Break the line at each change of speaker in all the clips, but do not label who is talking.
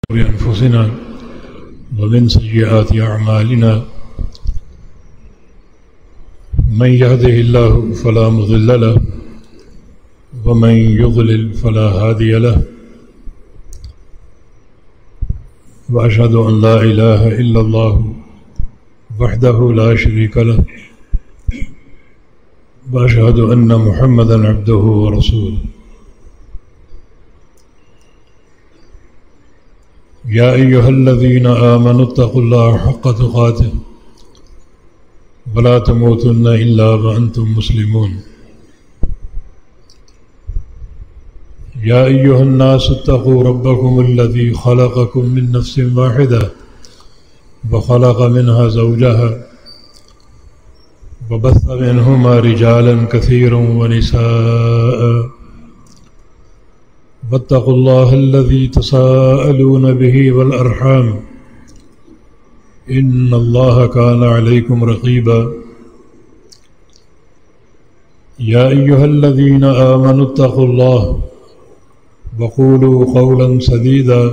بأنفسنا ومن سيئات أعمالنا من يهده الله فلا مضل له ومن يضلل فلا هادي له وأشهد أن لا إله إلا الله وحده لا شريك له وأشهد أن محمدا عبده ورسوله يا أيها الذين آمنوا اتقوا الله حق تقاته ولا تموتن إلا وأنتم مسلمون يا أيها الناس اتقوا ربكم الذي خلقكم من نفس واحدة وخلق منها زوجها وبث منهما رجالا كثيرا ونساء واتقوا الله الذي تساءلون به والأرحام إن الله كان عليكم رقيبا يا أيها الذين آمنوا اتقوا الله وقولوا قولا سديدا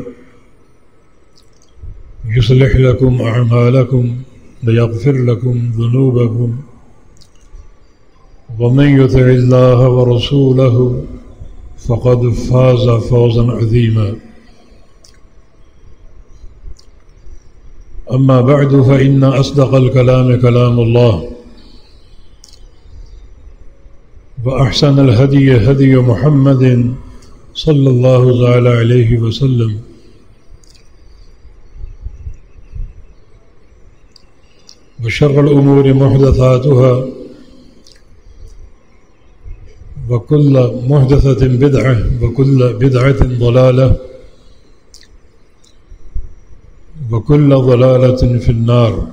يصلح لكم أعمالكم ويغفر لكم ذنوبكم ومن يطع الله ورسوله فقد فاز فوزا عظيما أما بعد فإن أصدق الكلام كلام الله وأحسن الهدي هدي محمد صلى الله تعالى عليه وسلم وشر الأمور محدثاتها وكل محدثة بدعة وكل بدعة ضلالة وكل ضلالة في النار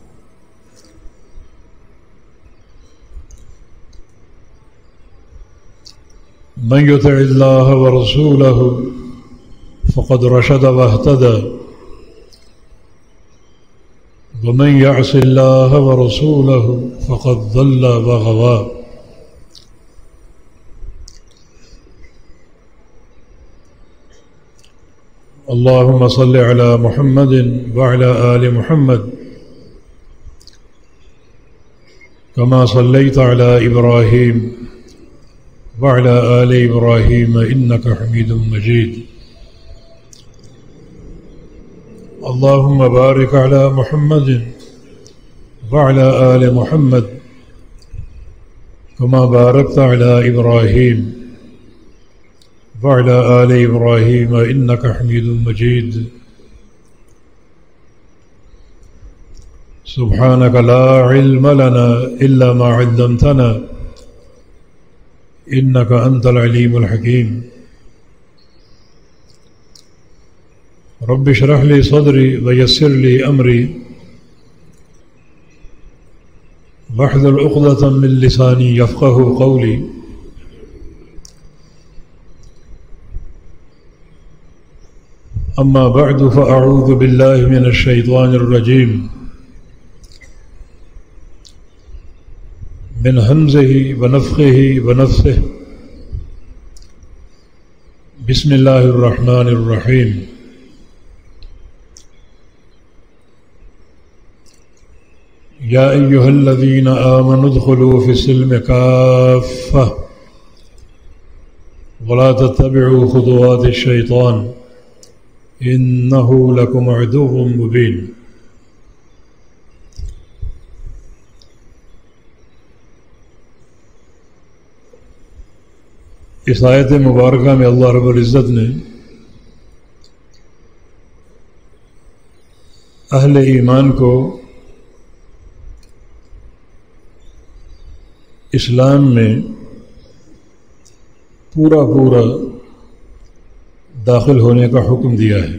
من يطع الله ورسوله فقد رشد واهتدى ومن يعص الله ورسوله فقد ضل وغوى اللهم صل على محمد وعلى آل محمد كما صليت على إبراهيم وعلى آل إبراهيم إنك حميد مجيد اللهم بارك على محمد وعلى آل محمد كما باركت على إبراهيم وعلى آل إبراهيم إنك حميد مجيد سبحانك لا علم لنا إلا ما علمتنا إنك أنت العليم الحكيم رب اشرح لي صدري ويسر لي أمري واحلل عقدة من لساني يفقه قولي أما بعد فأعوذ بالله من الشيطان الرجيم من همزه ونفخه ونفثه بسم الله الرحمن الرحيم يا أيها الذين آمنوا ادخلوا في السلم كافة ولا تتبعوا خطوات الشيطان إنه لكم عدو مبين اس آیت مبارکہ میں اللہ رب العزت نے اہل ایمان کو اسلام میں پورا داخل ہونے کا حکم دیا ہے.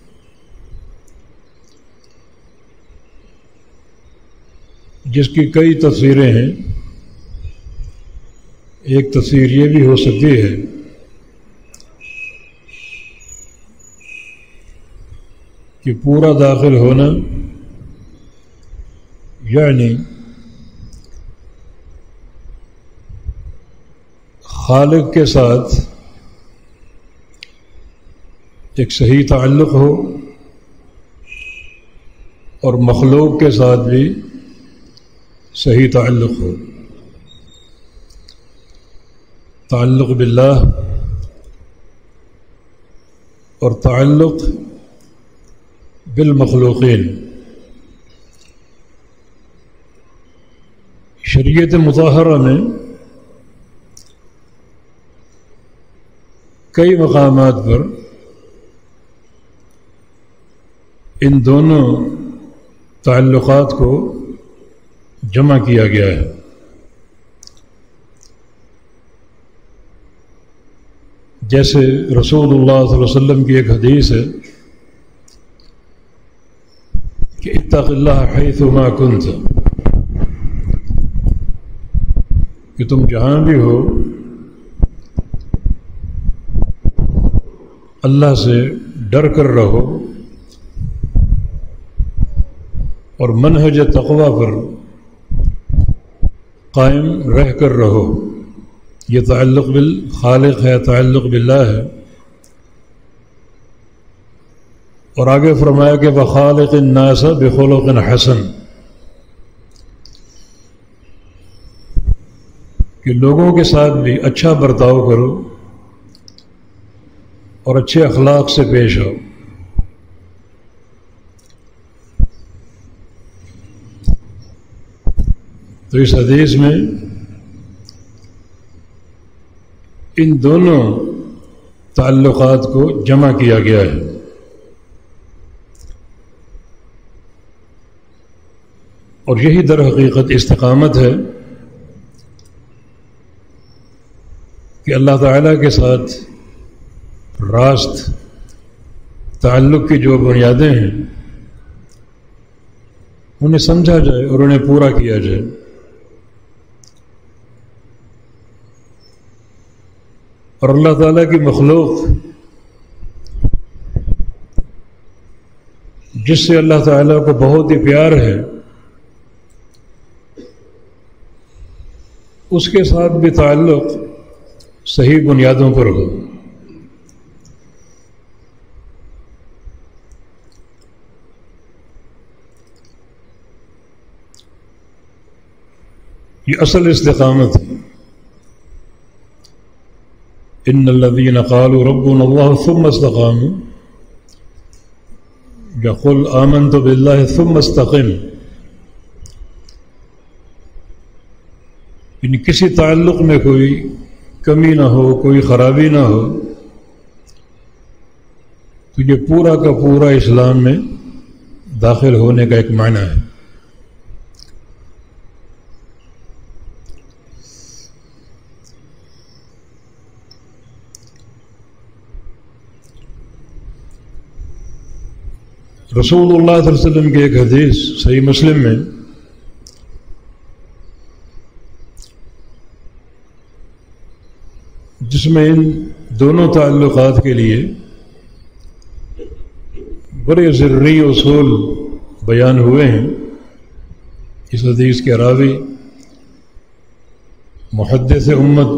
جس کی کئی تفسیریں ہیں. ایک تفسیر یہ بھی ہو سکتی ہے کہ پورا داخل ہونا یعنی خالق کے ساتھ ایک صحیح تعلق ہو اور مخلوق کے ساتھ بھی صحیح تعلق ہو. تعلق باللہ اور تعلق بالمخلوقین. شریعت مطہرہ میں کئی مقامات پر ان دونوں تعلقات کو جمع کیا گیا ہے. جیسے رسول اللہ صلی اللہ علیہ وسلم کی ایک حدیث ہے کہ اتق اللہ حیث ما کنت، کہ تم جہاں بھی ہو اللہ سے ڈر کر رہو اور منہج تقوی پر قائم رہ کر رہو. یہ تعلق بالخالق ہے، تعلق باللہ ہے. اور آگے فرمایا کہ وخالق الناس بخلق حسن، کہ لوگوں کے ساتھ بھی اچھا برتاؤ کرو اور اچھے اخلاق سے پیش آؤ. تو اس حدیث میں ان دونوں تعلقات کو جمع کیا گیا ہے. اور یہی در حقیقت استقامت ہے کہ اللہ تعالیٰ کے ساتھ راست تعلق کی جو بنیادیں ہیں انہیں سمجھا جائے اور انہیں پورا کیا جائے. اور اللہ تعالیٰ کی مخلوق جس سے اللہ تعالیٰ کو بہت ہی پیار ہے اس کے ساتھ بھی تعلق صحیح بنیادوں پر ہو. یہ اصل استقامت ہے. ان الذين قالوا ربنا الله ثم استقاموا يقول آمنت بالله ثم استقم. یعنی کسی تعلق میں کوئی کمی نہ ہو، کوئی خرابی نہ ہو، تو یہ پورا کا پورا اسلام میں داخل ہونے کا ایک معنی ہے. رسول اللہ صلی اللہ علیہ وسلم کی ایک حدیث صحیح مسلم میں جس میں ان دونوں تعلقات کے لیے بڑے ضروری اصول بیان ہوئے ہیں. اس حدیث کے راوی محدث امت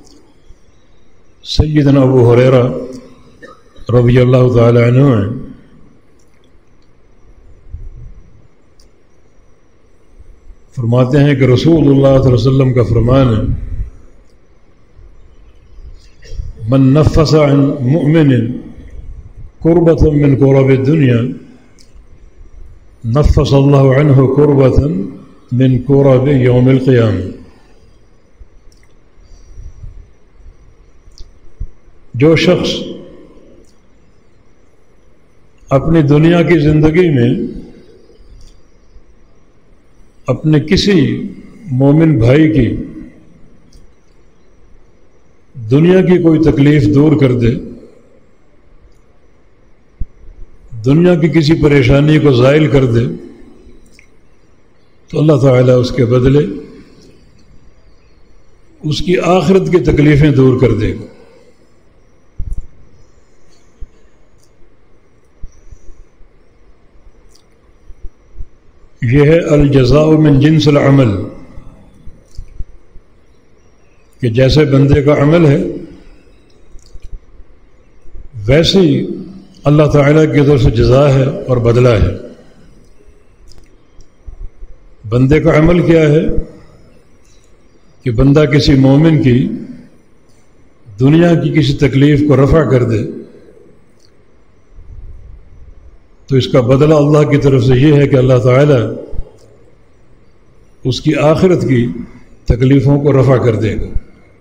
سیدنا ابو ہریرہ رضی اللہ تعالی عنہ ہیں. فرماتے ہیں کہ رسول اللہ صلی اللہ علیہ وسلم کا فرمان ہے من نفس عن مؤمن کربة من کرب الدنیا نفس اللہ عنہ کربة من کرب یوم القیامہ. جو شخص اپنی دنیا کی زندگی میں اپنے کسی مومن بھائی کی دنیا کی کوئی تکلیف دور کر دے، دنیا کی کسی پریشانی کو زائل کر دے، تو اللہ تعالیٰ اس کے بدلے اس کی آخرت کی تکلیفیں دور کر دے گا. یہ ہے الجزاء من جنس العمل، کہ جیسے بندے کا عمل ہے ویسے ہی اللہ تعالیٰ کی طرف سے جزا ہے اور بدلہ ہے۔ بندے کا عمل کیا ہے کہ بندہ کسی مومن کی دنیا کی کسی تکلیف کو رفع کر دے تو اس کا بدلہ اللہ کی طرف سے یہ ہے کہ اللہ تعالیٰ اس کی آخرت کی تکلیفوں کو رفع کر دے گا۔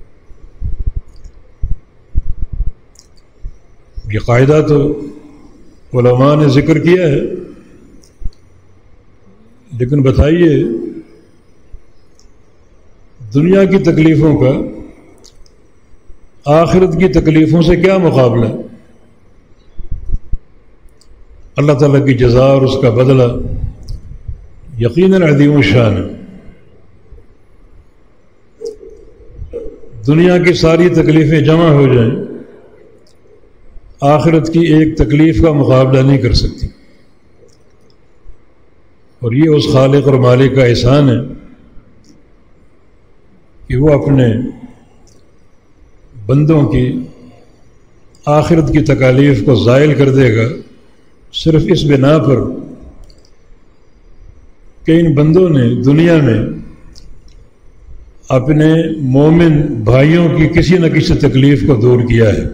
یہ قاعدہ تو علماء نے ذکر کیا ہے، لیکن بتائیے دنیا کی تکلیفوں کا آخرت کی تکلیفوں سے کیا مقابلہ؟ اللہ تعالیٰ کی جزا اور اس کا بدلہ یقیناً عظیم الشان ہے۔ دنیا کی ساری تکلیفیں جمع ہو جائیں، آخرت کی ایک تکلیف کا مقابلہ نہیں کر سکتی، اور یہ اس خالق اور مالک کا احسان ہے کہ وہ اپنے بندوں کی آخرت کی تکالیف کو زائل کر دے گا، صرف اس بنا پر کہ ان بندوں نے دنیا میں اپنے مومن بھائیوں کی کسی نہ کسی تکلیف کو دور کیا ہے۔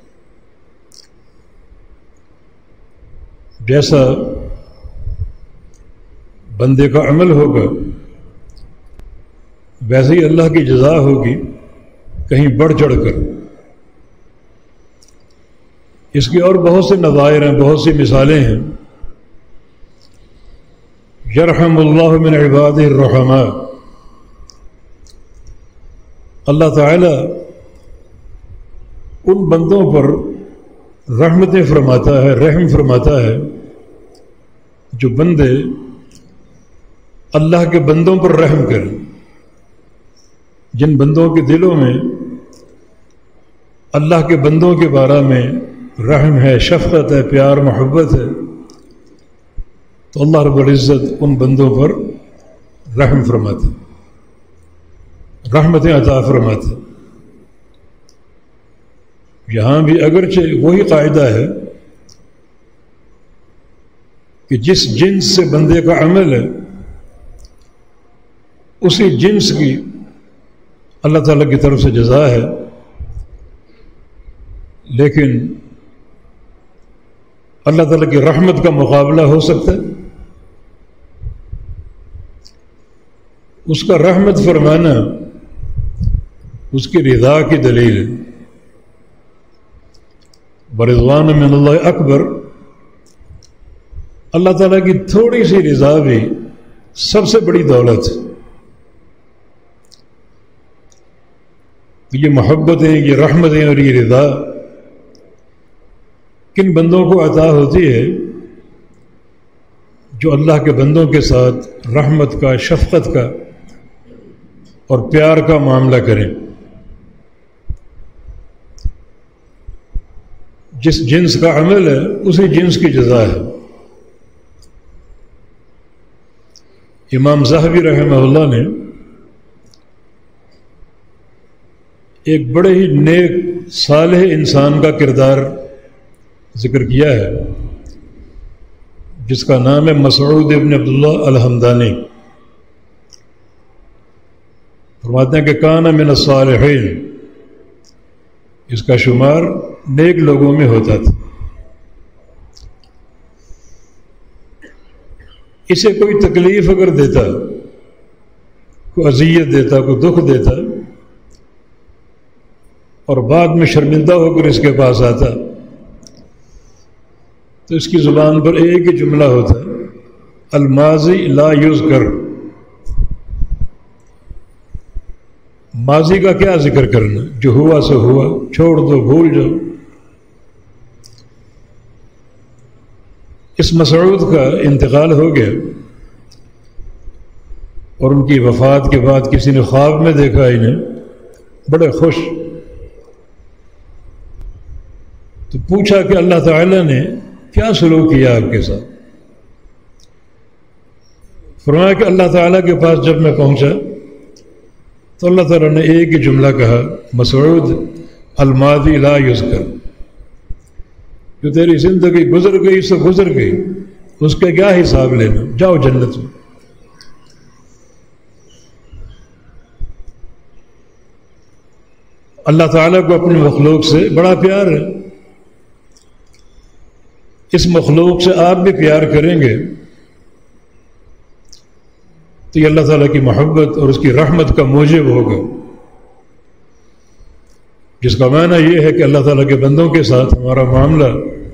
جیسا بندے کا عمل ہوگا ویسے ہی اللہ کی جزا ہوگی، کہیں بڑھ چڑھ کر۔ اس کی اور بہت سے نظائر ہیں، بہت سی مثالیں ہیں۔ یرحم اللہ من عبادہ الرحماء، اللہ تعالی ان بندوں پر رحمتیں فرماتا ہے، رحم فرماتا ہے جو بندے اللہ کے بندوں پر رحم کریں، جن بندوں کے دلوں میں اللہ کے بندوں کے بارے میں رحم ہے، شفقت ہے، پیار محبت ہے، تو اللہ رب العزت ان بندوں پر رحم فرماتے، رحمتیں عطا فرماتے۔ یہاں بھی اگرچہ وہی قاعدہ ہے کہ جس جنس سے بندے کا عمل ہے اسی جنس کی اللہ تعالیٰ کی طرف سے جزا ہے، لیکن اللہ تعالیٰ کی رحمت کا مقابلہ ہو سکتا ہے؟ اس کا رحمت فرمانا اس کی رضا کی دلیل ہے۔ ورضوان من اللہ اکبر، اللہ تعالیٰ کی تھوڑی سی رضا بھی سب سے بڑی دولت ہے۔ یہ محبتیں، یہ رحمتیں اور یہ رضا کن بندوں کو عطا ہوتی ہے؟ جو اللہ کے بندوں کے ساتھ رحمت کا، شفقت کا اور پیار کا معاملہ کریں۔ جس جنس کا عمل ہے اسی جنس کی جزا ہے۔ امام ذہبی رحمہ اللہ نے ایک بڑے ہی نیک صالح انسان کا کردار ذکر کیا ہے، جس کا نام ہے مسعود ابن عبداللہ الحمدانی۔ فرماتے ہیں کہ کان من الصالحین، اس کا شمار نیک لوگوں میں ہوتا تھا۔ اسے کوئی تکلیف اگر دیتا، کوئی اذیت دیتا، کوئی دکھ دیتا، اور بعد میں شرمندہ ہو کر اس کے پاس آتا، تو اس کی زبان پر ایک ہی جملہ ہوتا، الماضی لا یذکر، ماضی کا کیا ذکر کرنا، جو ہوا سو ہوا، چھوڑ دو، بھول جاؤ۔ اس مسعود کا انتقال ہو گیا، اور ان کی وفات کے بعد کسی نے خواب میں دیکھا انہیں بڑے خوش، تو پوچھا کہ اللہ تعالیٰ نے کیا سلوک کیا آپ کے ساتھ؟ فرمایا کہ اللہ تعالیٰ کے پاس جب میں پہنچا تو اللہ تعالیٰ نے ایک ہی جملہ کہا، مسعود الماضی لا یذکر، جو تیری زندگی گزر گئی سو گزر گئی، اس کا کیا حساب لینا، جاؤ جنت میں۔ اللہ تعالیٰ کو اپنی مخلوق سے بڑا پیار ہے، اس مخلوق سے آپ بھی پیار کریں گے تو یہ اللہ تعالیٰ کی محبت اور اس کی رحمت کا موجب ہوگا، جس کا معنی یہ ہے کہ اللہ تعالیٰ کے بندوں کے ساتھ ہمارا معاملہ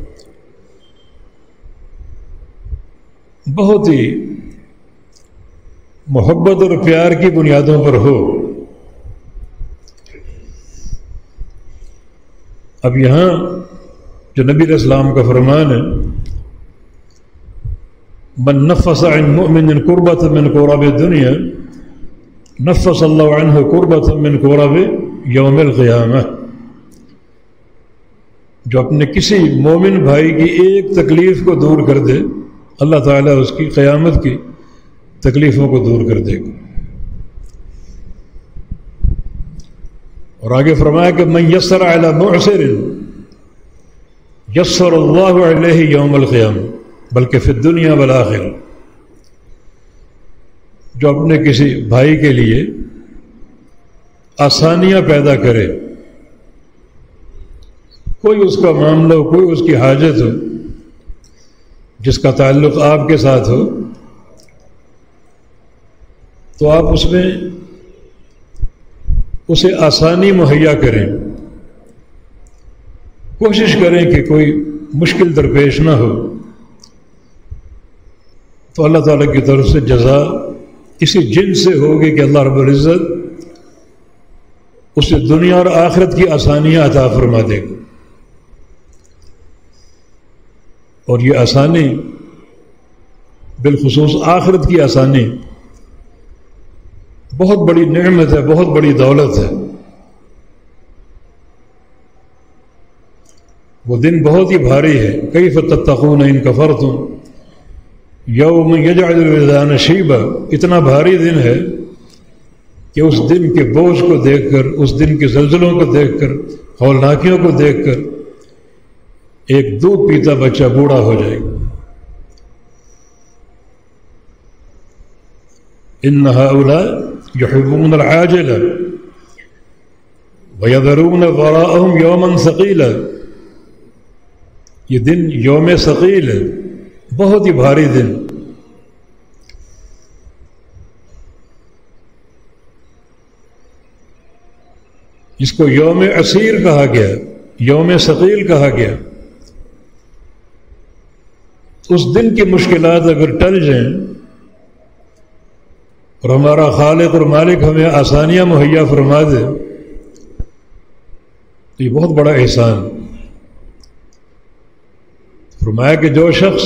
بہت ہی محبت اور پیار کی بنیادوں پر ہو۔ اب یہاں جو نبی علیہ السلام کا فرمان ہے، من نفس عن مؤمن کربۃ من کرب الدنیا نفس اللہ عنہ کربۃ من کرب یوم القیامہ، جو اپنے کسی مومن بھائی کی ایک تکلیف کو دور کر دے، اللہ تعالیٰ اس کی قیامت کی تکلیفوں کو دور کر دے گا۔ اور آگے فرمایا کہ من یسر علی معسر یسر اللہ علیہ یوم القیامہ بلکہ فی الدنیا والآخرہ، جو اپنے کسی بھائی کے لیے آسانیاں پیدا کرے، کوئی اس کا معاملہ ہو، کوئی اس کی حاجت ہو جس کا تعلق آپ کے ساتھ ہو، تو آپ اس میں اسے آسانی مہیا کریں، کوشش کریں کہ کوئی مشکل درپیش نہ ہو، تو اللہ تعالیٰ کی طرف سے جزا اسی جن سے ہوگی کہ اللہ رب العزت اسے دنیا اور آخرت کی آسانیاں عطا فرما دے گا۔ اور یہ آسانی بالخصوص آخرت کی آسانی بہت بڑی نعمت ہے، بہت بڑی دولت ہے۔ وہ دن بہت ہی بھاری ہے، کیف تتقون ان کفرتم یوم یجعل الولدان شیبا، اتنا بھاری دن ہے کہ اس دن کے بوجھ کو دیکھ کر، اس دن کے زلزلوں کو دیکھ کر، ہولناکیوں کو دیکھ کر ایک دودھ پیتا بچہ بوڑھا ہو جائے گا۔ ان ہؤلاء یحبون العاجلہ ویذرون وراءهم یوما ثقیلا، یہ دن یوم ثقیل ہے، بہت ہی بھاری دن۔ جس کو یوم عسیر کہا گیا، یوم ثقیل کہا گیا، اس دن کی مشکلات اگر ٹل جائیں اور ہمارا خالق اور مالک ہمیں آسانیاں مہیا فرما دے تو یہ بہت بڑا احسان۔ فرمایا کہ جو شخص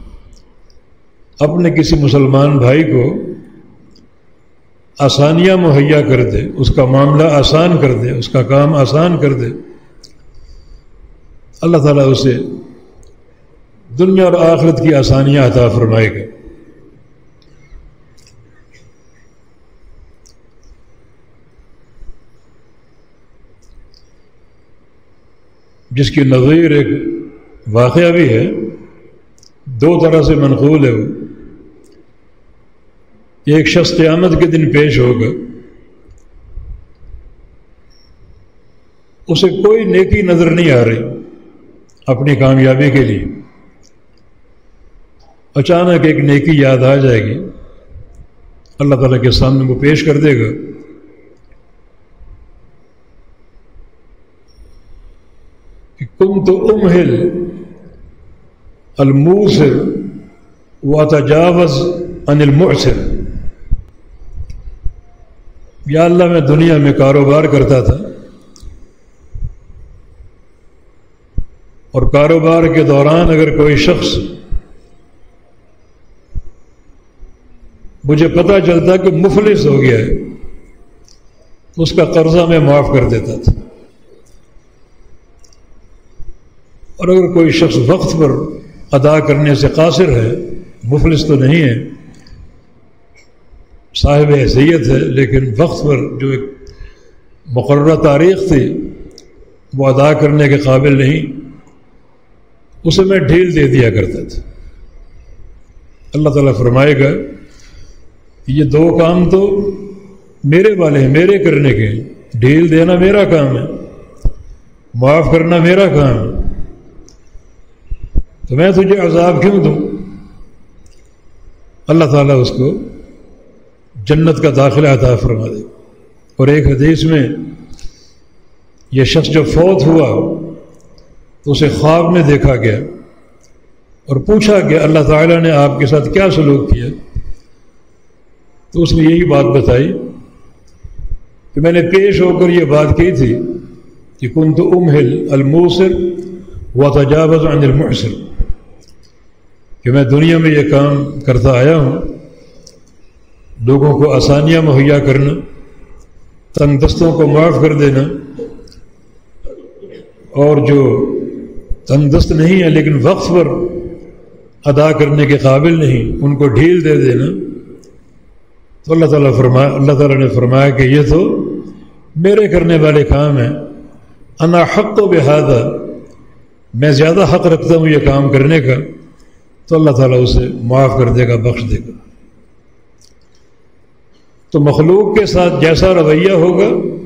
اپنے کسی مسلمان بھائی کو آسانیاں مہیا کر دے، اس کا معاملہ آسان کر دے، اس کا کام آسان کر دے، اللہ تعالیٰ اسے دنیا اور آخرت کی آسانیاں عطا فرمائے گا۔ جس کی نظیر ایک واقعہ بھی ہے، دو طرح سے منقول ہے وہ، کہ ایک شخص قیامت کے دن پیش ہوگا، اسے کوئی نیکی نظر نہیں آ رہی اپنی کامیابی کے لیے، اچانک ایک نیکی یاد آ جائے گی، اللہ تعالیٰ کے سامنے وہ پیش کر دے گا۔ کہ کنت امہل الموسر واتجاوز عن المعسر، یا اللہ میں دنیا میں کاروبار کرتا تھا اور کاروبار کے دوران اگر کوئی شخص مجھے پتہ چلتا کہ مفلس ہو گیا ہے تو اس کا قرضہ میں معاف کر دیتا تھا، اور اگر کوئی شخص وقت پر ادا کرنے سے قاصر ہے، مفلس تو نہیں ہے، صاحب حیثیت ہے، لیکن وقت پر جو ایک مقررہ تاریخ تھی وہ ادا کرنے کے قابل نہیں، اسے میں ڈھیل دے دیا کرتا تھا۔ اللہ تعالیٰ فرمائے گا یہ دو کام تو میرے والے ہیں، میرے کرنے کے ہیں، ڈھیل دینا میرا کام ہے، معاف کرنا میرا کام ہے، تو میں تجھے عذاب کیوں دوں؟ اللہ تعالیٰ اس کو جنت کا داخلہ عطا فرما دے۔ اور ایک حدیث میں یہ شخص جب فوت ہوا تو اسے خواب میں دیکھا گیا اور پوچھا گیا اللہ تعالیٰ نے آپ کے ساتھ کیا سلوک کیا؟ تو اس نے یہی بات بتائی کہ میں نے پیش ہو کر یہ بات کی تھی کہ کنت امہل الموسر واتجاوز عن المعسر، کہ میں دنیا میں یہ کام کرتا آیا ہوں، لوگوں کو آسانیاں مہیا کرنا، تنگ دستوں کو معاف کر دینا، اور جو تنگ دست نہیں ہے لیکن وقت پر ادا کرنے کے قابل نہیں ان کو ڈھیل دے دینا۔ تو اللہ تعالیٰ نے فرمایا کہ یہ تو میرے کرنے والے کام ہیں، انا حق و بہذا، میں زیادہ حق رکھتا ہوں یہ کام کرنے کا، تو اللہ تعالیٰ اسے معاف کر دے گا، بخش دے گا۔ تو مخلوق کے ساتھ جیسا رویہ ہوگا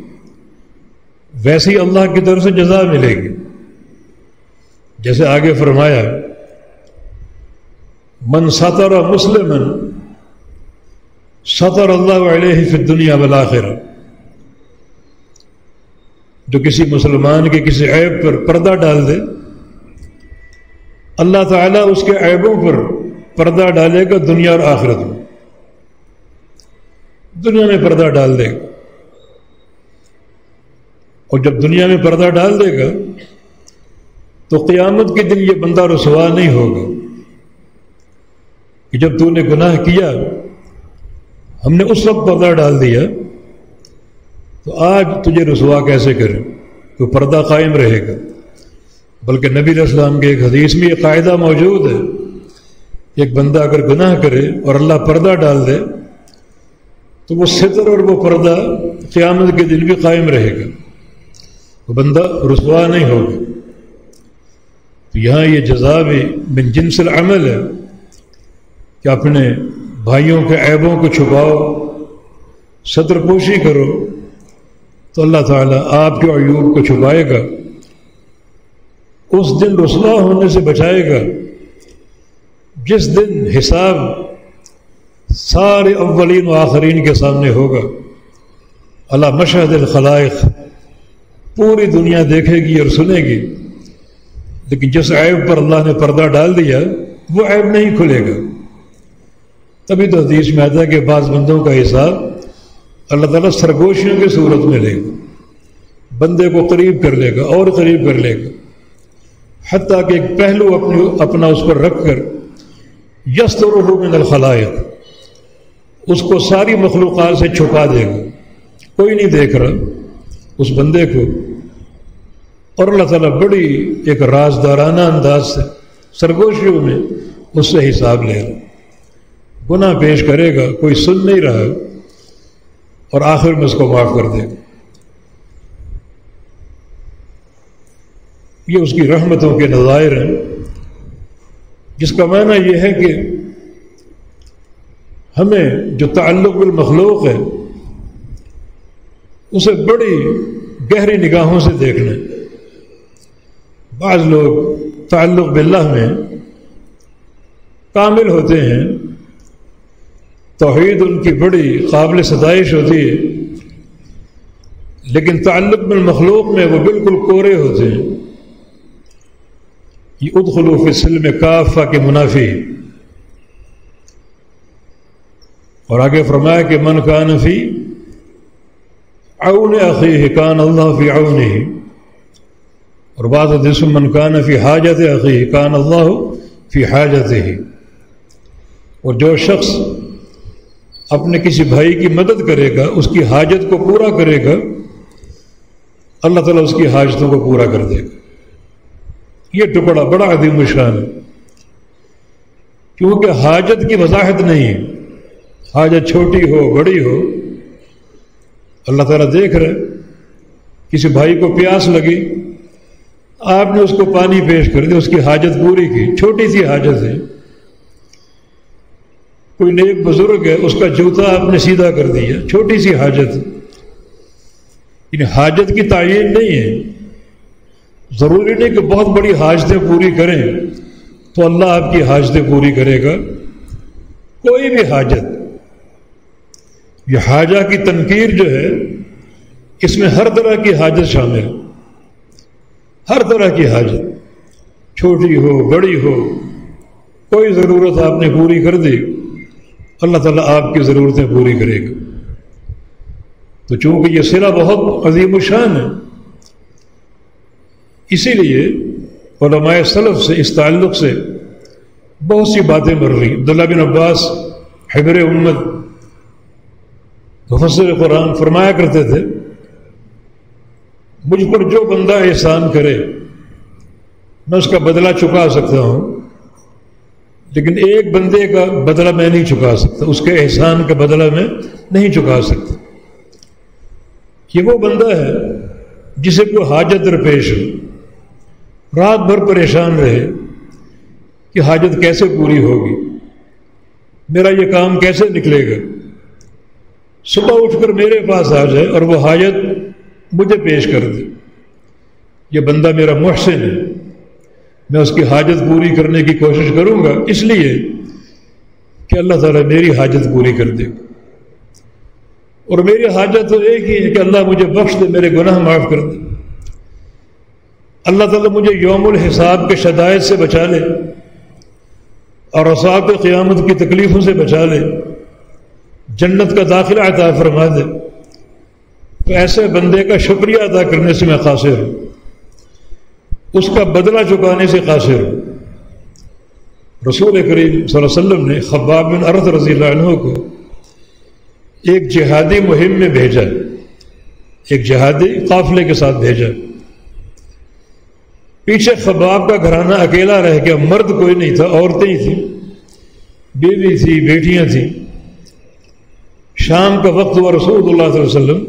ویسی اللہ کی طرف سے جزا ملے گی۔ جیسے آگے فرمایا من ستر مسلما ستر اللہ علیہ فی الدنیا والآخرہ، جو کسی مسلمان کے کسی عیب پر پردہ ڈال دے اللہ تعالیٰ اس کے عیبوں پر پردہ ڈالے گا دنیا اور آخرت میں۔ دنیا میں پردہ ڈال دے گا، اور جب دنیا میں پردہ ڈال دے گا تو قیامت کے دن یہ بندہ رسوا نہیں ہوگا کہ جب تو نے گناہ کیا ہم نے اس وقت پردہ ڈال دیا تو آج تجھے رسوا کیسے کریں، تو پردہ قائم رہے گا۔ بلکہ نبی علیہ السلام کے ایک حدیث میں یہ قاعدہ موجود ہے، ایک بندہ اگر گناہ کرے اور اللہ پردہ ڈال دے تو وہ ستر اور وہ پردہ قیامت کے دن بھی قائم رہے گا، وہ بندہ رسوا نہیں ہوگا۔ تو یہاں یہ جزا بھی من جنس العمل ہے کہ اپنے بھائیوں کے عیبوں کو چھپاؤ، ستر پوشی کرو، تو اللہ تعالیٰ آپ کے عیوب کو چھپائے گا، اس دن رسوا ہونے سے بچائے گا جس دن حساب سارے اولین و آخرین کے سامنے ہوگا، علی مشہد الخلائق، پوری دنیا دیکھے گی اور سنے گی، لیکن جس عیب پر اللہ نے پردہ ڈال دیا وہ عیب نہیں کھلے گا۔ تبھی تو حدیث میں آتا ہے کہ بعض بندوں کا حساب اللہ تعالیٰ سرگوشیوں کی صورت میں لے گا، بندے کو قریب کر لے گا اور قریب کر لے گا، حتیٰ کہ ایک پہلو اپنا اس پر رکھ کر یسترہ من الخلائق، اس کو ساری مخلوقات سے چھپا دے گا، کوئی نہیں دیکھ رہا اس بندے کو، اور اللہ تعالیٰ بڑی ایک رازدارانہ انداز سے سرگوشیوں میں اس سے حساب لے رہا، گناہ پیش کرے گا، کوئی سن نہیں رہا، اور آخر میں اس کو معاف کر دے گا۔ یہ اس کی رحمتوں کے نظائر ہیں، جس کا معنی یہ ہے کہ ہمیں جو تعلق بالمخلوق ہے اسے بڑی گہری نگاہوں سے دیکھنا ہے۔ بعض لوگ تعلق باللہ میں کامل ہوتے ہیں، توحید ان کی بڑی قابل ستائش ہوتی ہے، لیکن تعلق بالمخلوق میں وہ بالکل کورے ہوتے ہیں۔ یہ ادخلوا فی السلم کافہ کے منافی، اور آگے فرمایا کہ من کان فی عون اخیہ کان اللہ فی عونہ، اور بعض حدیث میں من کان فی حاجت اخیہ کان اللہ فی حاجتہ، اور جو شخص اپنے کسی بھائی کی مدد کرے گا، اس کی حاجت کو پورا کرے گا، اللہ تعالیٰ اس کی حاجتوں کو پورا کر دے گا۔ یہ ٹکڑا بڑا عظیم الشان ہے، کیونکہ حاجت کی وضاحت نہیں ہے، حاجت چھوٹی ہو بڑی ہو اللہ تعالیٰ دیکھ رہے۔ کسی بھائی کو پیاس لگی، آپ نے اس کو پانی پیش کر دیا، اس کی حاجت پوری کی، چھوٹی سی حاجت ہے۔ کوئی نیک بزرگ ہے، اس کا جوتا آپ نے سیدھا کر دیا، چھوٹی سی حاجت، یعنی حاجت کی تعین نہیں ہے۔ ضروری نہیں کہ بہت بڑی حاجتیں پوری کریں تو اللہ آپ کی حاجتیں پوری کرے گا۔ کوئی بھی حاجت، یہ حاجہ کی تنکیر جو ہے، اس میں ہر طرح کی حاجت شامل، ہر طرح کی حاجت، چھوٹی ہو بڑی ہو، کوئی ضرورت آپ نے پوری کر دی، اللہ تعالیٰ آپ کی ضرورتیں پوری کرے گا۔ تو چونکہ یہ صلہ بہت عظیم الشان ہے، اسی لیے علماء سلف سے اس تعلق سے بہت سی باتیں مر رہی۔ عبداللہ بن عباس حبر امت مفسر قرآن فرمایا کرتے تھے، مجھ پر جو بندہ احسان کرے میں اس کا بدلہ چکا سکتا ہوں، لیکن ایک بندے کا بدلہ میں نہیں چکا سکتا، اس کے احسان کا بدلہ میں نہیں چکا سکتا۔ یہ وہ بندہ ہے جسے کوئی حاجت درپیش ہو، رات بھر پریشان رہے کہ حاجت کیسے پوری ہوگی، میرا یہ کام کیسے نکلے گا، صبح اٹھ کر میرے پاس آ جائے اور وہ حاجت مجھے پیش کر دے، یہ بندہ میرا محسن ہے، میں اس کی حاجت پوری کرنے کی کوشش کروں گا، اس لیے کہ اللہ تعالیٰ میری حاجت پوری کر دے گا۔ اور میری حاجت تو ایک ہی ہے کہ اللہ مجھے بخش دے، میرے گناہ معاف کر دے، اللہ تعالیٰ مجھے یوم الحساب کے شدائد سے بچا لے اور عذاب قیامت کی تکلیفوں سے بچا لے، جنت کا داخلہ عطا فرما دے۔ تو ایسے بندے کا شکریہ ادا کرنے سے میں قاصر ہوں، اس کا بدلہ چکانے سے قاصر ہوں۔ رسول کریم صلی اللہ علیہ وسلم نے خباب بن ارت رضی اللہ عنہ کو ایک جہادی مہم میں بھیجا، ایک جہادی قافلے کے ساتھ بھیجا۔ پیچھے خباب کا گھرانہ اکیلا رہ گیا، مرد کوئی نہیں تھا، عورتیں ہی تھیں، بیوی تھی، بیٹیاں تھیں۔ شام کا وقت ہوا، رسول اللہ صلی اللہ علیہ وسلم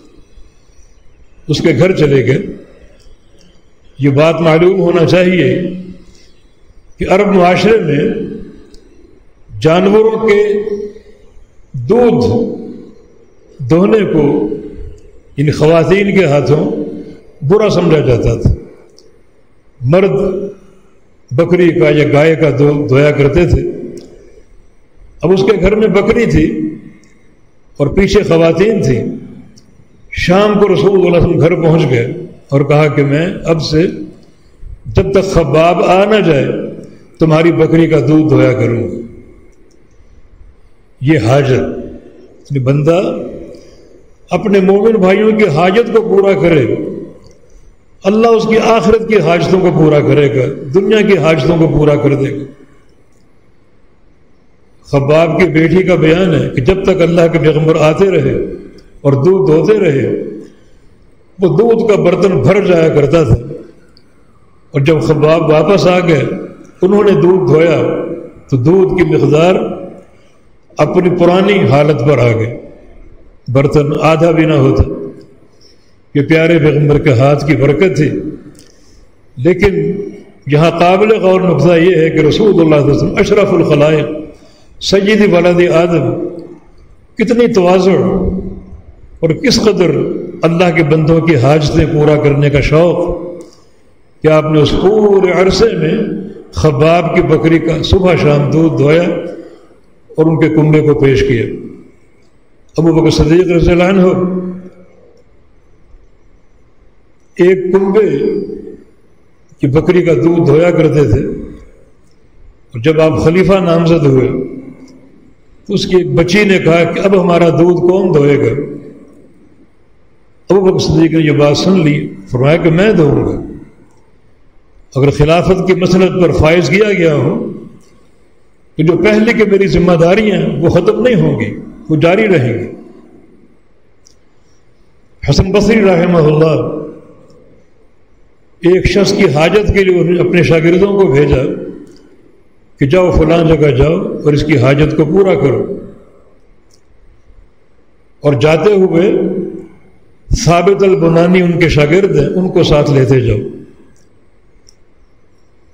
اس کے گھر چلے گئے۔ یہ بات معلوم ہونا چاہیے کہ عرب معاشرے میں جانوروں کے دودھ دوہنے کو ان خواتین کے ہاتھوں برا سمجھا جاتا تھا۔ مرد بکری کا یا گائے کا دودھ دھویا کرتے تھے۔ اب اس کے گھر میں بکری تھی اور پیچھے خواتین تھیں۔ شام کو رسول اللہ صلی اللہ علیہ وسلم گھر پہنچ گئے اور کہا کہ میں اب سے جب تک خباب آ نہ جائے تمہاری بکری کا دودھ دھویا کروں گا۔ یہ حاجت، بندہ اپنے مومن بھائیوں کی حاجت کو پورا کرے، اللہ اس کی آخرت کی حاجتوں کو پورا کرے گا، دنیا کی حاجتوں کو پورا کر دے گا۔ خباب کی بیٹی کا بیان ہے کہ جب تک اللہ کے پیغمبر آتے رہے اور دودھ دھوتے رہے، وہ دودھ کا برتن بھر جایا کرتا تھا، اور جب خباب واپس آ گئے انہوں نے دودھ دھویا تو دودھ کی مقدار اپنی پرانی حالت پر آ گئی، برتن آدھا بھی نہ ہوتا۔ یہ پیارے پیغمبر کے ہاتھ کی برکت تھی۔ لیکن یہاں قابل غور نقطہ یہ ہے کہ رسول اللہ صلی اللہ علیہ وسلم اشرف الخلائق سید ولد آدم، کتنی تواضع اور کس قدر اللہ کے بندوں کی حاجتیں پورا کرنے کا شوق کہ آپ نے اس پورے عرصے میں خباب کی بکری کا صبح شام دودھ دھویا اور ان کے کنبے کو پیش کیا۔ ابو بکر صدیق رضی اللہ عنہ ایک کنبے کی بکری کا دودھ دھویا کرتے تھے، اور جب آپ خلیفہ نامزد ہوئے تو اس کی ایک بچی نے کہا کہ اب ہمارا دودھ کون دھوئے گا؟ ابو بکر صدیق نے یہ بات سن لی، فرمایا کہ میں دھوؤں گا۔ اگر خلافت کی مسلط پر فائز کیا گیا ہوں تو جو پہلے کی میری ذمہ داریاں وہ ختم نہیں ہوں گی، وہ جاری رہیں گی۔ حسن بصری رحمہ اللہ ایک شخص کی حاجت کے لیے انہوں نے اپنے شاگردوں کو بھیجا کہ جاؤ فلاں جگہ جاؤ اور اس کی حاجت کو پورا کرو، اور جاتے ہوئے ثابت البنانی ان کے شاگرد ہیں، ان کو ساتھ لیتے جاؤ۔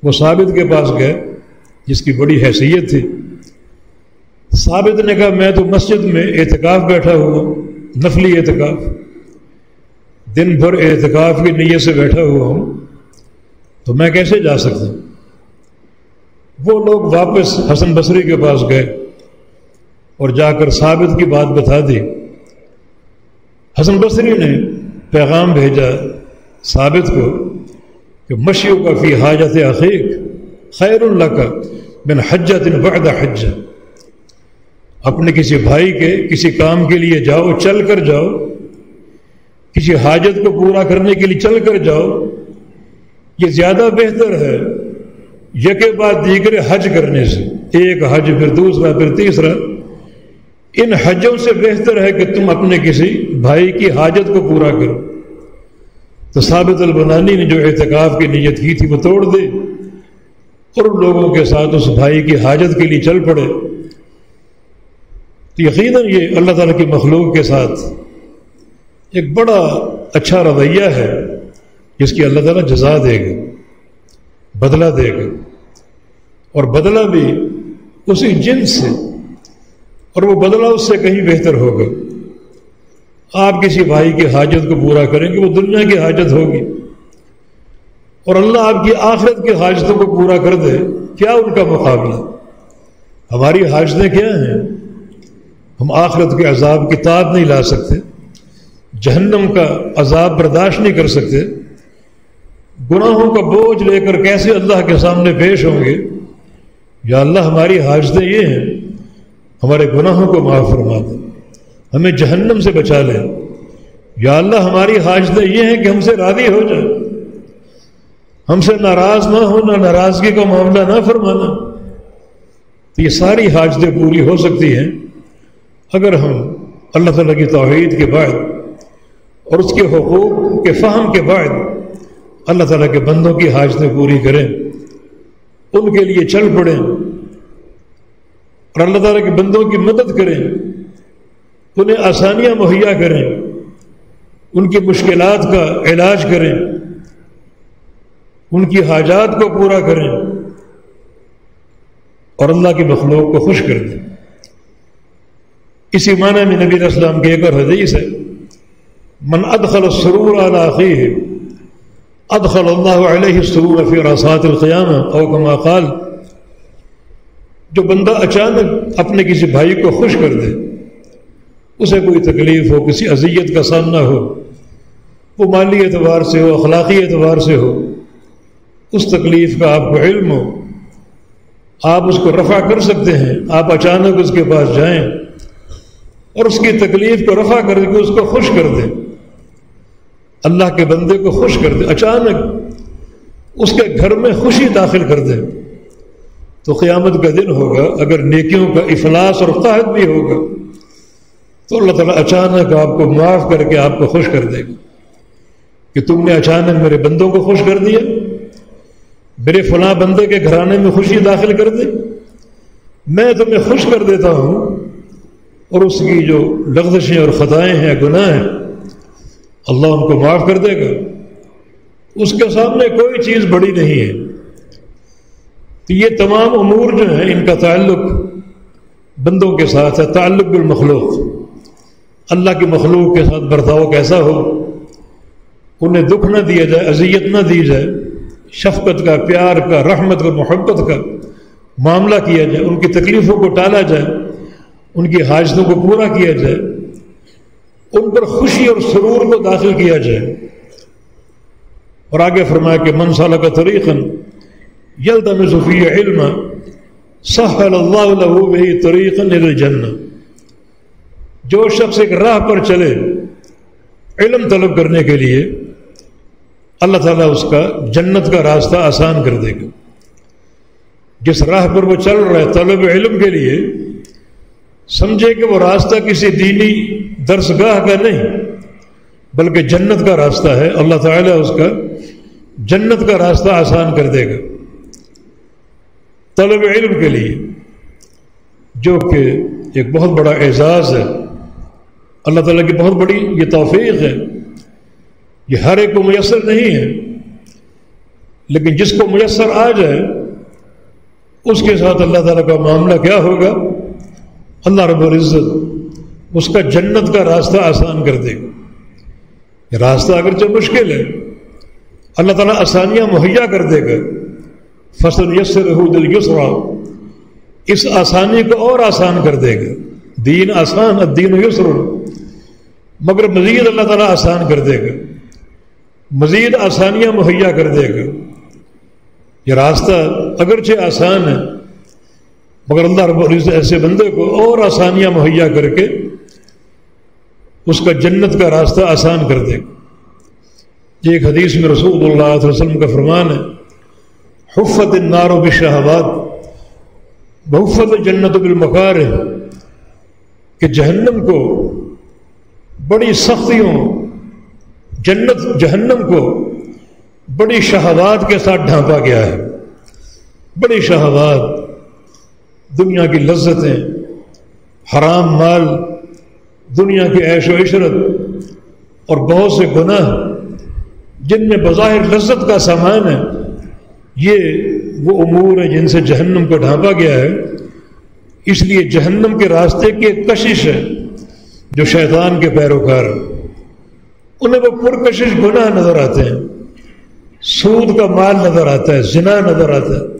وہ ثابت کے پاس گئے جس کی بڑی حیثیت تھی. ثابت نے کہا میں تو مسجد میں اعتکاف بیٹھا ہوا، نفلی اعتکاف، دن بھر اعتکاف کی نیت سے بیٹھا ہوا ہوں، تو میں کیسے جا سکتا ہوں؟ وہ لوگ واپس حسن بصری کے پاس گئے اور جا کر ثابت کی بات بتا دی. حسن بصری نے پیغام بھیجا ثابت کو کہ مشیو کا فی حاجت اخیک خیر لک من حجۃ بعد حجہ، اپنے کسی بھائی کے کسی کام کے لیے جاؤ، چل کر جاؤ، کسی حاجت کو پورا کرنے کے لیے چل کر جاؤ، یہ زیادہ بہتر ہے یکے بعد دیگر حج کرنے سے. ایک حج پھر دوسرا پھر تیسرا، ان حجوں سے بہتر ہے کہ تم اپنے کسی بھائی کی حاجت کو پورا کرو. تو ثابت البنانی نے جو اعتکاف کی نیت کی تھی وہ توڑ دے اور ان لوگوں کے ساتھ اس بھائی کی حاجت کے لیے چل پڑے. تو یقیناً یہ اللہ تعالیٰ کی مخلوق کے ساتھ ایک بڑا اچھا رویہ ہے جس کی اللہ تعالیٰ جزا دے گا، بدلہ دے گا، اور بدلہ بھی اسی جنس سے، اور وہ بدلہ اس سے کہیں بہتر ہوگا. آپ کسی بھائی کی حاجت کو پورا کریں گے، وہ دنیا کی حاجت ہوگی، اور اللہ آپ کی آخرت کی حاجتوں کو پورا کر دے، کیا ان کا مقابلہ؟ ہماری حاجتیں کیا ہیں؟ ہم آخرت کے عذاب کی تاب نہیں لا سکتے، جہنم کا عذاب برداشت نہیں کر سکتے، گناہوں کا بوجھ لے کر کیسے اللہ کے سامنے پیش ہوں گے؟ یا اللہ ہماری حاجتیں یہ ہیں، ہمارے گناہوں کو معاف فرما دے، ہمیں جہنم سے بچا لے. یا اللہ ہماری حاجتیں یہ ہیں کہ ہم سے راضی ہو جائے، ہم سے ناراض نہ ہونا، ناراضگی کا معاملہ نہ فرمانا. تو یہ ساری حاجتیں پوری ہو سکتی ہیں اگر ہم اللہ تعالیٰ کی توحید کے بعد اور اس کے حقوق کے فہم کے بعد اللہ تعالیٰ کے بندوں کی حاجتیں پوری کریں، ان کے لیے چل پڑیں اور اللہ تعالیٰ کے بندوں کی مدد کریں، انہیں آسانیاں مہیا کریں، ان کی مشکلات کا علاج کریں، ان کی حاجات کو پورا کریں اور اللہ کی مخلوق کو خوش کر دیں. اسی معنی میں نبی علیہ السلام کی ایک اور حدیث ہے، من ادخل السرور علی اخیہ ادخل اللہ علیہ السرور فی رصات القیامہ، او کما قال، جو بندہ اچانک اپنے کسی بھائی کو خوش کر دے، اسے کوئی تکلیف ہو، کسی اذیت کا سامنا ہو، وہ مالی اعتبار سے ہو، اخلاقی اعتبار سے ہو، اس تکلیف کا آپ کو علم ہو، آپ اس کو رفع کر سکتے ہیں، آپ اچانک اس کے پاس جائیں اور اس کی تکلیف کو رفع کر کے اس کو خوش کر دیں، اللہ کے بندے کو خوش کر دیں، اچانک اس کے گھر میں خوشی داخل کر دیں، تو قیامت کا دن ہوگا، اگر نیکیوں کا افلاس اور قحط بھی ہوگا تو اللہ تعالیٰ اچانک آپ کو معاف کر کے آپ کو خوش کر دے گا کہ تم نے اچانک میرے بندوں کو خوش کر دیا، میرے فلاں بندے کے گھرانے میں خوشی داخل کر دی، میں تمہیں خوش کر دیتا ہوں، اور اس کی جو لغزشیں اور خطائیں ہیں، گناہ ہیں، اللہ ان کو معاف کر دے گا. اس کے سامنے کوئی چیز بڑی نہیں ہے. تو یہ تمام امور جو ہیں ان کا تعلق بندوں کے ساتھ ہے، تعلق بالمخلوق، اللہ کی مخلوق کے ساتھ برتاؤ کیسا ہو، انہیں دکھ نہ دیا جائے، اذیت نہ دی جائے، شفقت کا، پیار کا، رحمت اور محبت کا معاملہ کیا جائے، ان کی تکلیفوں کو ٹالا جائے، ان کی حاجتوں کو پورا کیا جائے، ان پر خوشی اور سرور کو داخل کیا جائے. اور آگے فرمایا کہ من سلک طریقا یلتمس فیہ علما سہل اللہ لہ بہ طریقا الی الجنہ، جو شخص ایک راہ پر چلے علم طلب کرنے کے لیے، اللہ تعالیٰ اس کا جنت کا راستہ آسان کر دے گا. جس راہ پر وہ چل رہا ہے طلب علم کے لیے، سمجھے کہ وہ راستہ کسی دینی درسگاہ کا نہیں بلکہ جنت کا راستہ ہے، اللہ تعالیٰ اس کا جنت کا راستہ آسان کر دے گا. طلب علم کے لیے، جو کہ ایک بہت بڑا اعزاز ہے، اللہ تعالیٰ کی بہت بڑی یہ توفیق ہے، یہ ہر ایک کو میسر نہیں ہے، لیکن جس کو میسر آ جائے اس کے ساتھ اللہ تعالیٰ کا معاملہ کیا ہوگا؟ اللہ رب العزت اس کا جنت کا راستہ آسان کر دے گا۔ یہ راستہ اگرچہ مشکل ہے، اللہ تعالیٰ آسانیاں مہیا کر دے گا۔ فَسَنُيَسِّرُهُ لِلْيُسْرَىٰ، اس آسانی کو اور آسان کر دے گا۔ دین آسان، الدین یسر، مگر مزید اللہ تعالیٰ آسان کر دے گا، مزید آسانیاں مہیا کر دے گا۔ یہ راستہ اگرچہ آسان ہے مگر اللہ رب العزت ایسے بندے کو اور آسانیاں مہیا کر کے اس کا جنت کا راستہ آسان کر دے گا۔ یہ ایک حدیث میں رسول اللہ صلی اللہ علیہ وسلم کا فرمان ہے، حفت النار بالشہوات وحفت الجنت بالمکارہ، کہ جہنم کو بڑی سختیوں، جہنم کو بڑی شہوات کے ساتھ ڈھانپا گیا ہے۔ بڑی شہوات، دنیا کی لذتیں، حرام مال، دنیا کی عیش و عشرت اور بہت سے گناہ جن میں بظاہر لذت کا سامان ہے، یہ وہ امور ہیں جن سے جہنم کو ڈھانپا گیا ہے۔ اس لیے جہنم کے راستے کی ایک کشش ہے جو شیطان کے پیروکار، انہیں وہ پرکشش گناہ نظر آتے ہیں، سود کا مال نظر آتا ہے، زنا نظر آتا ہے،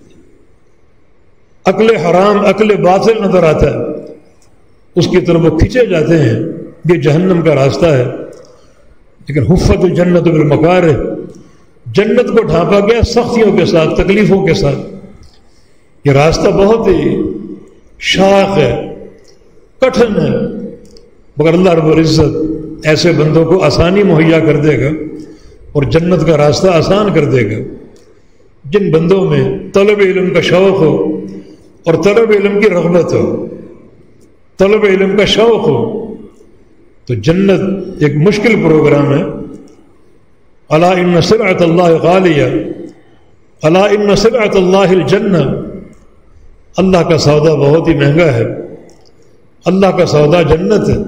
عقل حرام، عقل باطل نظر آتا ہے، اس کی طرف وہ کھینچے جاتے ہیں۔ یہ جہنم کا راستہ ہے۔ لیکن حفت الجنت بالمکارہ، جنت کو ڈھانپا گیا سختیوں کے ساتھ، تکلیفوں کے ساتھ۔ یہ راستہ بہت ہی شاق ہے، کٹھن ہے، مگر اللہ رب العزت ایسے بندوں کو آسانی مہیا کر دے گا اور جنت کا راستہ آسان کر دے گا۔ جن بندوں میں طلب علم کا شوق ہو اور طلب علم کی رغبت ہو، طلب علم کا شوق ہو، تو جنت ایک مشکل پروگرام ہے۔ الا ان سلعۃ اللہ غالیہ، الا ان سلعۃ اللہ الجنہ، اللہ کا سودا بہت ہی مہنگا ہے، اللہ کا سودا جنت ہے۔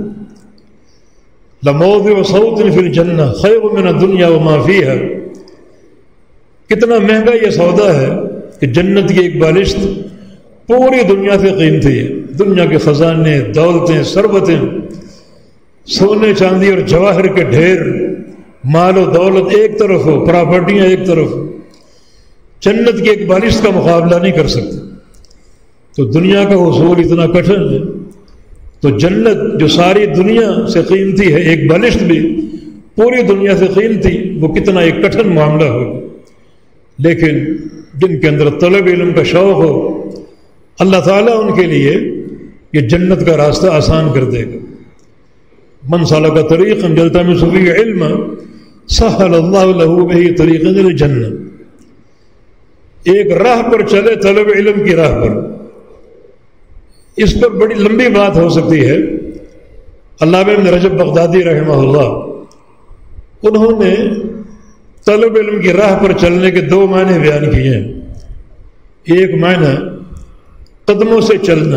لموضع صوت فی الجنہ خیر من الدنیا وما فیہا، کتنا مہنگا یہ سودا ہے کہ جنت کی ایک بالشت پوری دنیا سے قیمتی ہے۔ دنیا کے خزانے، دولتیں، ثروتیں، سونے چاندی اور جواہر کے ڈھیر، مال و دولت ایک طرف ہو، پراپرٹیاں ایک طرف ہو، جنت کی ایک بالشت کا مقابلہ نہیں کر سکتے۔ تو دنیا کا حصول اتنا کٹھن ہے، تو جنت جو ساری دنیا سے قیمتی ہے، ایک بالشت بھی پوری دنیا سے قیمتی، وہ کتنا ایک کٹھن معاملہ ہوگا۔ لیکن جن کے اندر طلب علم کا شوق ہو، اللہ تعالیٰ ان کے لیے یہ جنت کا راستہ آسان کر دے گا۔ من سلک طریقا یلتمس فیہ علما سہل اللہ لہ بہ طریقا الی الجنہ، ایک راہ پر چلے طلب علم کی راہ پر۔ اس پر بڑی لمبی بات ہو سکتی ہے۔ علامہ ابن رجب بغدادی رحمہ اللہ، انہوں نے طلب علم کی راہ پر چلنے کے دو معنی بیان کیے ہیں۔ ایک معنی قدموں سے چلنا،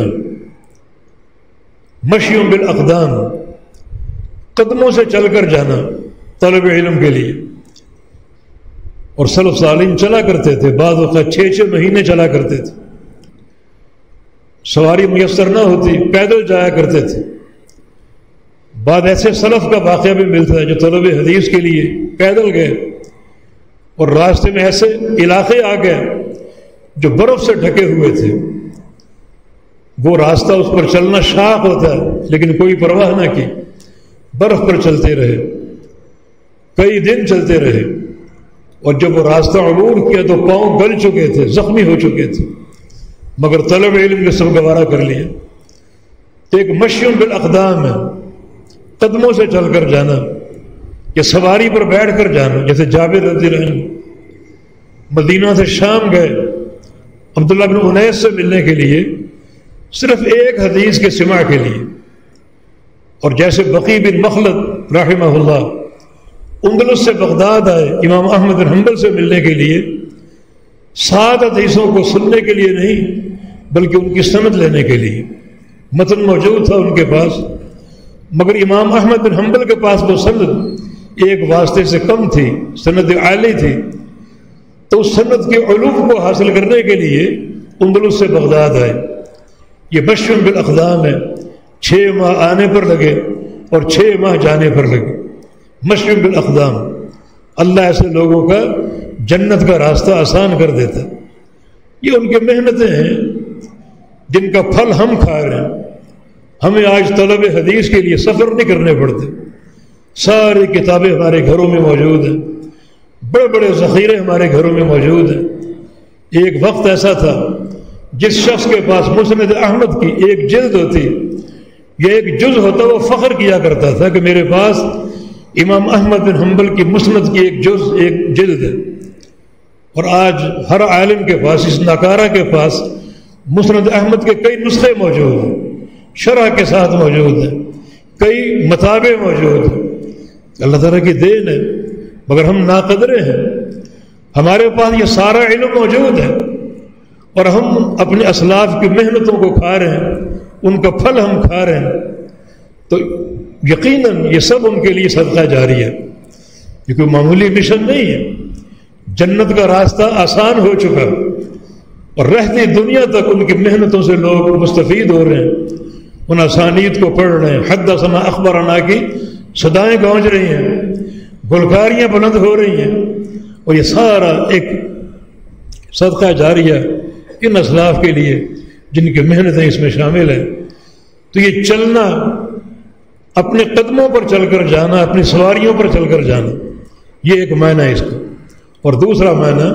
مشی بالاقدام، قدموں سے چل کر جانا طلب علم کے لیے۔ اور سلف صالحین چلا کرتے تھے، بعض اوقات 6 مہینے چلا کرتے تھے، سواری میسر نہ ہوتی، پیدل جایا کرتے تھے۔ بعد ایسے سلف کا واقعہ بھی ملتا ہے جو طلب حدیث کے لیے پیدل گئے اور راستے میں ایسے علاقے آ گئے جو برف سے ڈھکے ہوئے تھے، وہ راستہ اس پر چلنا شاق ہوتا ہے لیکن کوئی پرواہ نہ کی، برف پر چلتے رہے، کئی دن چلتے رہے، اور جب وہ راستہ عبور کیا تو پاؤں گل چکے تھے، زخمی ہو چکے تھے، مگر طلب علم نے سب گوارا کر لیا۔ تو ایک مشی بالاقدام ہے، قدموں سے چل کر جانا، یا سواری پر بیٹھ کر جانا، جیسے جابر رضی اللہ عنہ مدینہ سے شام گئے عبداللہ بن انیس سے ملنے کے لیے، صرف ایک حدیث کے سماع کے لیے۔ اور جیسے بقی بن مخلد رحمہ اللہ اندلس سے بغداد آئے امام احمد بن حنبل سے ملنے کے لیے، 7 حدیثوں کو سننے کے لیے نہیں بلکہ ان کی سند لینے کے لیے۔ متن موجود تھا ان کے پاس، مگر امام احمد بن حنبل کے پاس وہ سند ایک واسطے سے کم تھی، سند عالی تھی، تو اس سنت کے علوم کو حاصل کرنے کے لیے اندلس سے بغداد آئے. یہ مشی بالاقدام ہے، 6 ماہ آنے پر لگے اور 6 ماہ جانے پر لگے. مشی بالاقدام. اللہ ایسے لوگوں کا جنت کا راستہ آسان کر دیتا. یہ ان کی محنتیں ہیں جن کا پھل ہم کھا رہے ہیں. ہمیں آج طلب حدیث کے لیے سفر نہیں کرنے پڑتے. ساری کتابیں ہمارے گھروں میں موجود ہیں، بڑے بڑے ذخیرے ہمارے گھروں میں موجود ہیں. ایک وقت ایسا تھا جس شخص کے پاس مسند احمد کی ایک جلد ہوتی یا ایک جز ہوتا وہ فخر کیا کرتا تھا کہ میرے پاس امام احمد بن حنبل کی مسند کی ایک جلد ہے. اور آج ہر عالم کے پاس، اس ناکارہ کے پاس مسند احمد کے کئی نسخے موجود ہیں، شرح کے ساتھ موجود ہیں، کئی مطابع موجود ہیں. اللہ تعالیٰ کی دین ہے، مگر ہم ناقدرے ہیں. ہمارے پاس یہ سارا علم موجود ہے اور ہم اپنے اسلاف کی محنتوں کو کھا رہے ہیں، ان کا پھل ہم کھا رہے ہیں. تو یقیناً یہ سب ان کے لیے صدقہ جاری ہے. یہ کوئی معمولی مشن نہیں ہے. جنت کا راستہ آسان ہو چکا اور رہتی دنیا تک ان کی محنتوں سے لوگ مستفید ہو رہے ہیں. ان اسانید کو پڑھ رہے ہیں. حدثنا اخبرنا کی صدائیں گونج رہی ہیں، گلکاریاں بلند ہو رہی ہیں. اور یہ سارا ایک صدقہ جاریہ ان اسلاف کے لیے جن کی محنتیں اس میں شامل ہیں. تو یہ چلنا، اپنے قدموں پر چل کر جانا، اپنی سواریوں پر چل کر جانا، یہ ایک معنی ہے اس کا. اور دوسرا معنی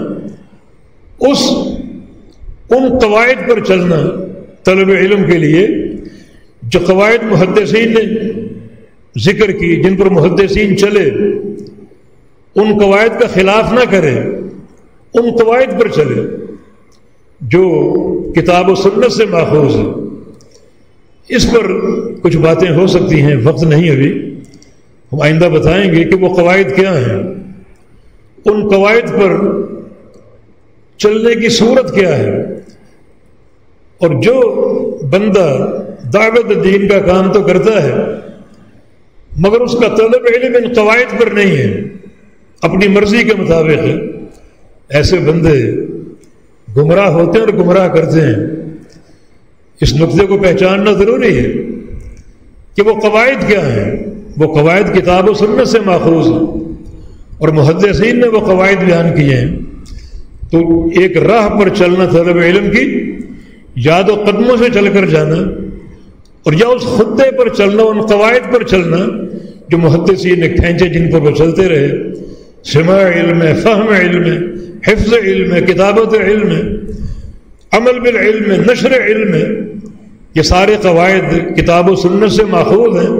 ان قواعد پر چلنا طلب علم کے لیے جو قواعد محدثین نے ذکر کی، جن پر محدثین چلے، ان قواعد کا خلاف نہ کرے، ان قواعد پر چلے جو کتاب و سنت سے ماخوذ ہے. اس پر کچھ باتیں ہو سکتی ہیں، وقت نہیں ابھی، ہم آئندہ بتائیں گے کہ وہ قواعد کیا ہیں، ان قواعد پر چلنے کی صورت کیا ہے. اور جو بندہ دعوت دین کا کام تو کرتا ہے مگر اس کا طلب علم ان قواعد پر نہیں ہے، اپنی مرضی کے مطابق ہے، ایسے بندے گمراہ ہوتے ہیں اور گمراہ کرتے ہیں. اس نقطے کو پہچاننا ضروری ہے کہ وہ قواعد کیا ہیں. وہ قواعد کتاب و سنت سے ماخوذ ہیں اور محدثین نے وہ قواعد بیان کیے ہیں. تو ایک راہ پر چلنا طلب علم کی، یاد و قدموں سے چل کر جانا، اور یا اس خطے پر چلنا، ان قواعد پر چلنا جو محدثین نے کھینچے، جن پر وہ چلتے رہے. سماع علم ہے، فہم علم ہے، حفظ علم ہے، کتابت علم ہے، عمل بالعلم ہے، نشر علم ہے. یہ سارے قواعد کتاب و سنت سے ماخوذ ہیں.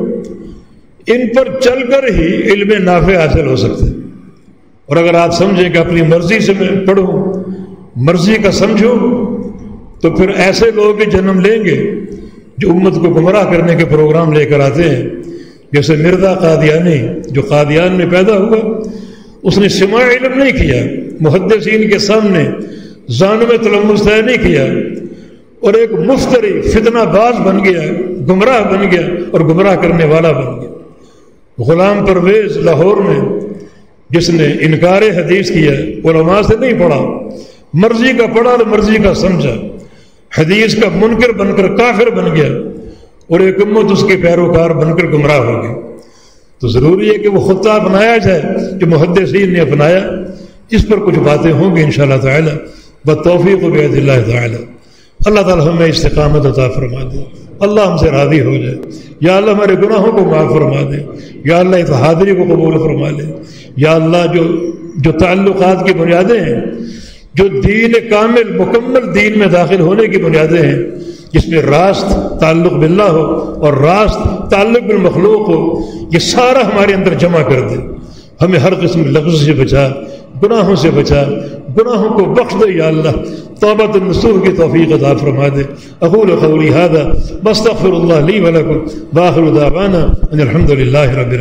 ان پر چل کر ہی علم نافع حاصل ہو سکتے ہیں. اور اگر آپ سمجھیں کہ اپنی مرضی سے میں پڑھوں، مرضی کا سمجھوں، تو پھر ایسے لوگ جنم لیں گے جو امت کو گمراہ کرنے کے پروگرام لے کر آتے ہیں. جیسے مرزا قادیانی جو قادیان میں پیدا ہوا، اس نے سماع علم نہیں کیا، محدثین کے سامنے ذانب تلمس طے نہیں کیا، اور ایک مفتری فتنہ باز بن گیا، گمراہ بن گیا اور گمراہ کرنے والا بن گیا. غلام پرویز لاہور میں جس نے انکار حدیث کیا، علماء سے نہیں پڑھا، مرضی کا پڑھا اور مرضی کا سمجھا، حدیث کا منکر بن کر کافر بن گیا اور ایک امت اس کے پیروکار بن کر گمراہ ہو گئی. تو ضروری ہے کہ وہ خطہ اپنایا جائے جو محدثین نے اپنایا. اس پر کچھ باتیں ہوں گی انشاءاللہ تعالی بالتوفیق بید اللہ تعالی. اللہ تعالی ہمیں استقامت عطا فرما دے، اللہ ہم سے راضی ہو جائے. یا اللہ ہمارے گناہوں کو معاف فرما دے، یا اللہ اس حاضری کو قبول فرما لے. یا اللہ جو تعلقات کی بنیادیں ہیں، جو دین کامل مکمل دین میں داخل ہونے کی بنیادیں ہیں، جس میں راست تعلق باللہ ہو اور راست تعلق بالمخلوق ہو، یہ سارا ہمارے اندر جمع کر دے. ہمیں ہر قسم لفظ سے بچا، گناہوں سے بچا، گناہوں کو بخش دے. یا اللہ توبۃ النصوح کی توفیق عطا فرما دے. اقول قولی ھذا واستغفر اللہ لی ولکم، وآخر دعوانا ان الحمد للہ رب العالمین.